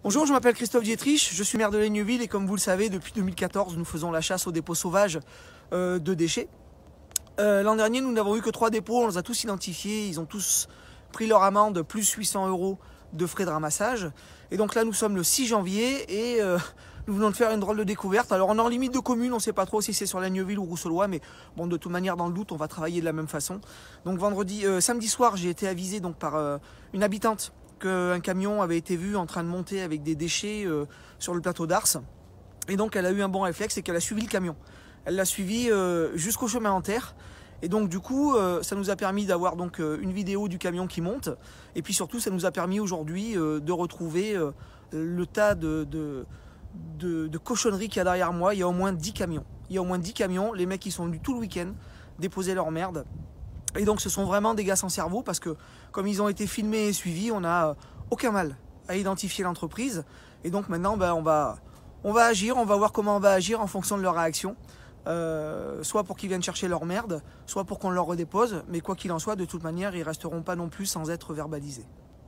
Bonjour, je m'appelle Christophe Dietrich, je suis maire de Laigneville et comme vous le savez, depuis 2014, nous faisons la chasse aux dépôts sauvages de déchets. L'an dernier, nous n'avons eu que 3 dépôts, on les a tous identifiés, ils ont tous pris leur amende, plus 800 € de frais de ramassage. Et donc là, nous sommes le 6 janvier et nous venons de faire une drôle de découverte. Alors on est en limite de commune, on ne sait pas trop si c'est sur Laigneville ou Rousselois, mais bon, de toute manière, dans le doute, on va travailler de la même façon. Donc samedi soir, j'ai été avisé donc, par une habitante qu'un camion avait été vu en train de monter avec des déchets sur le plateau d'Ars. Et donc elle a eu un bon réflexe et qu'elle a suivi le camion. Elle l'a suivi jusqu'au chemin en terre. Et donc du coup, ça nous a permis d'avoir donc une vidéo du camion qui monte. Et puis surtout, ça nous a permis aujourd'hui de retrouver le tas de cochonneries qu'il y a derrière moi. Il y a au moins 10 camions. Il y a au moins 10 camions. Les mecs, ils sont venus tout le week-end déposer leur merde. Et donc ce sont vraiment des gars sans cerveau parce que comme ils ont été filmés et suivis, on n'a aucun mal à identifier l'entreprise. Et donc maintenant, on va agir, on va voir comment on va agir en fonction de leur réaction. Soit pour qu'ils viennent chercher leur merde, soit pour qu'on leur redépose. Mais quoi qu'il en soit, de toute manière, ils resteront pas non plus sans être verbalisés.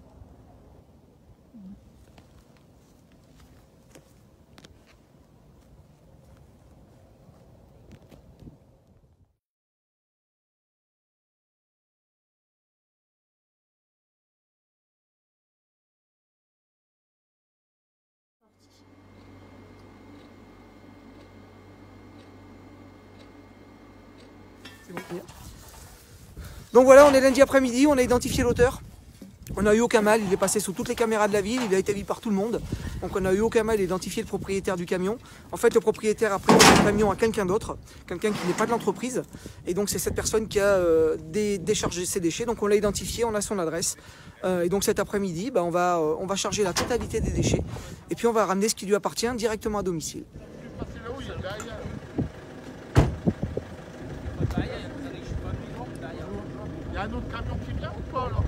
Donc voilà, on est lundi après-midi, on a identifié l'auteur. On n'a eu aucun mal, il est passé sous toutes les caméras de la ville, il a été vu par tout le monde. Donc on n'a eu aucun mal à identifier le propriétaire du camion. En fait, le propriétaire a prêté le camion à quelqu'un d'autre, quelqu'un qui n'est pas de l'entreprise. Et donc c'est cette personne qui a déchargé ses déchets. Donc on l'a identifié, on a son adresse. Et donc cet après-midi, on va charger la totalité des déchets. Et puis on va ramener ce qui lui appartient directement à domicile. Il y a un autre camion qui vient ou pas là?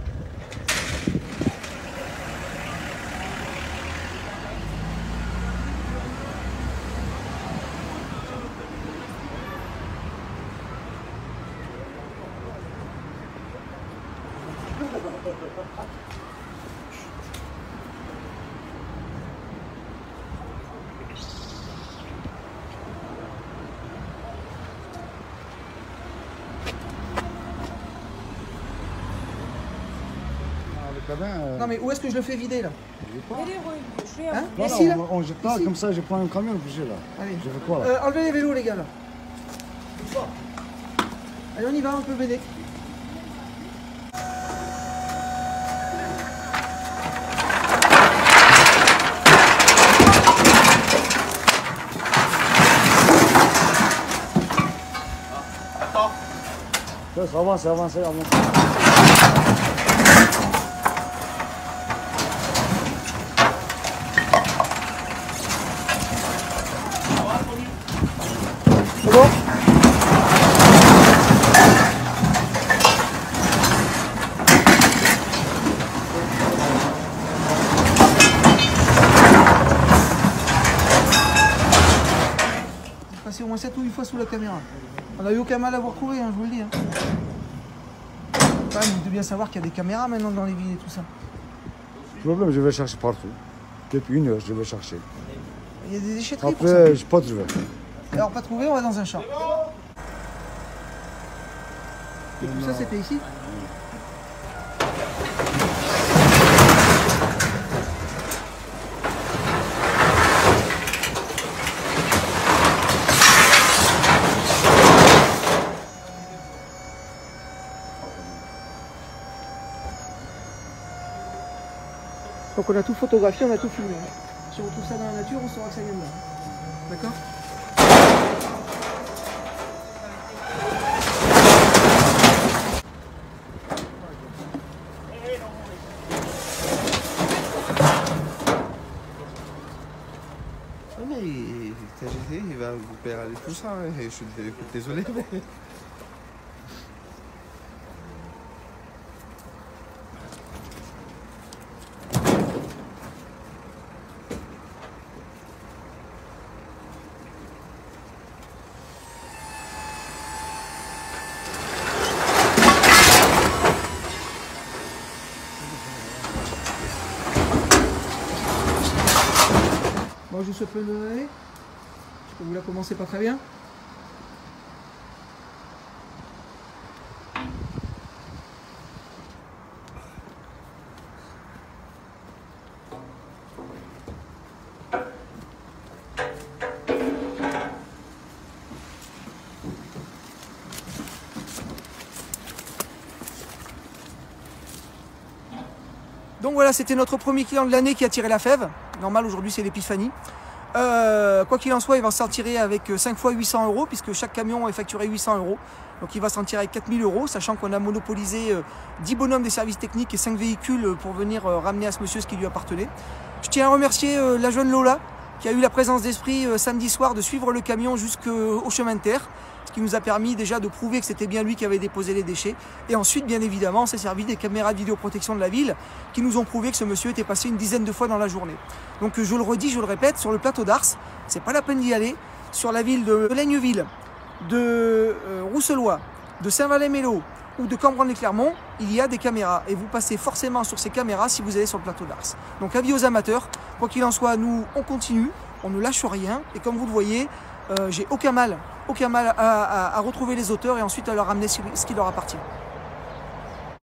Non mais où est-ce que je le fais vider là? Hein? Voilà, Ici là? on jette pas comme ça, j'ai pas un camion obligé là. Allez. Je fais quoi là? Enlevez les vélos les gars là. Allez on y va, on peut venir. Ça avance, avance, avance. C'est bon? J'ai passé au moins 7 ou 8 fois sous la caméra. On n'a eu aucun mal à vous retrouver, hein, je vous le dis. Hein. Quand même, vous devez bien savoir qu'il y a des caméras maintenant dans les villes et tout ça. Problème, je vais chercher partout. Depuis 1 heure, je vais chercher. Il y a des déchetteries pour ça. Après, je pas trouvé. Alors pas trouvé, on va dans un champ. Et tout ça c'était ici? Donc on a tout photographié, on a tout filmé. Si on retrouve ça dans la nature, on saura que ça vient de là. D'accord? Mais il va vous péraler tout ça, hein, et je suis désolé. Mais... Moi je vous souhaite bonne année. Parce que vous la commencez pas très bien. Donc voilà, c'était notre premier client de l'année qui a tiré la fève. Normal, aujourd'hui c'est l'épiphanie. Quoi qu'il en soit, il va s'en tirer avec 5 fois 800 euros, puisque chaque camion est facturé 800 euros. Donc il va s'en tirer avec 4000 euros, sachant qu'on a monopolisé 10 bonhommes des services techniques et 5 véhicules pour venir ramener à ce monsieur ce qui lui appartenait. Je tiens à remercier la jeune Lola, qui a eu la présence d'esprit samedi soir de suivre le camion jusqu'au chemin de terre, ce qui nous a permis déjà de prouver que c'était bien lui qui avait déposé les déchets. Et ensuite, bien évidemment, on s'est servi des caméras de vidéoprotection de la ville qui nous ont prouvé que ce monsieur était passé une dizaine de fois dans la journée. Donc je le redis, je le répète, sur le plateau d'Ars, c'est pas la peine d'y aller. Sur la ville de Laigneville, de Rousselois, de Saint-Valais-Mélo ou de Cambronne-les-Clermont, il y a des caméras. Et vous passez forcément sur ces caméras si vous allez sur le plateau d'Ars. Donc avis aux amateurs, quoi qu'il en soit, nous on continue, on ne lâche rien. Et comme vous le voyez, j'ai aucun mal à retrouver les auteurs et ensuite à leur ramener ce qui leur appartient.